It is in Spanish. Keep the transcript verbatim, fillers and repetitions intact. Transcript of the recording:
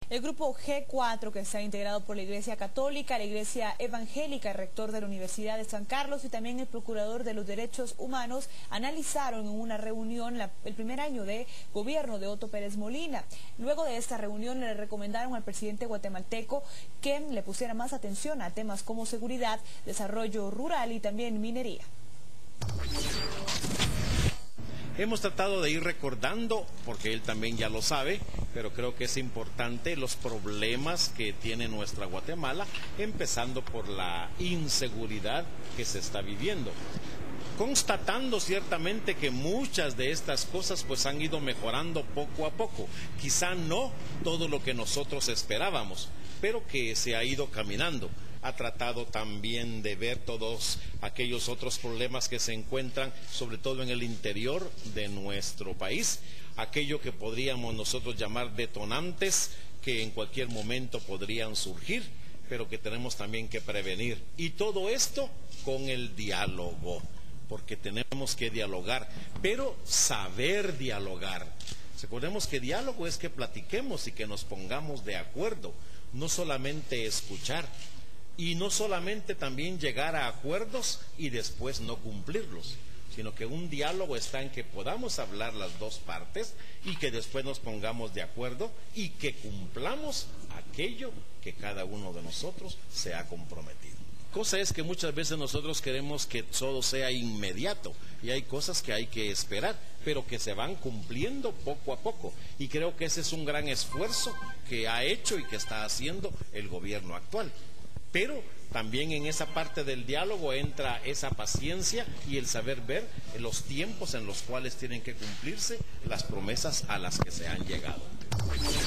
El grupo G cuatro, que está integrado por la Iglesia Católica, la Iglesia Evangélica, el rector de la Universidad de San Carlos y también el Procurador de los Derechos Humanos, analizaron en una reunión la, el primer año de gobierno de Otto Pérez Molina. Luego de esta reunión le recomendaron al presidente guatemalteco que le pusiera más atención a temas como seguridad, desarrollo rural y también minería. Hemos tratado de ir recordando, porque él también ya lo sabe, pero creo que es importante los problemas que tiene nuestra Guatemala, empezando por la inseguridad que se está viviendo. Constatando ciertamente que muchas de estas cosas pues han ido mejorando poco a poco. Quizá no todo lo que nosotros esperábamos, pero que se ha ido caminando. Ha tratado también de ver todos aquellos otros problemas que se encuentran, sobre todo en el interior de nuestro país, aquello que podríamos nosotros llamar detonantes, que en cualquier momento podrían surgir, pero que tenemos también que prevenir. Y todo esto con el diálogo, porque tenemos que dialogar, pero saber dialogar. Recordemos que diálogo es que platiquemos y que nos pongamos de acuerdo, no solamente escuchar. Y no solamente también llegar a acuerdos y después no cumplirlos, sino que un diálogo está en que podamos hablar las dos partes y que después nos pongamos de acuerdo y que cumplamos aquello que cada uno de nosotros se ha comprometido. Cosa es que muchas veces nosotros queremos que todo sea inmediato y hay cosas que hay que esperar, pero que se van cumpliendo poco a poco. Y creo que ese es un gran esfuerzo que ha hecho y que está haciendo el gobierno actual. Pero también en esa parte del diálogo entra esa paciencia y el saber ver los tiempos en los cuales tienen que cumplirse las promesas a las que se han llegado.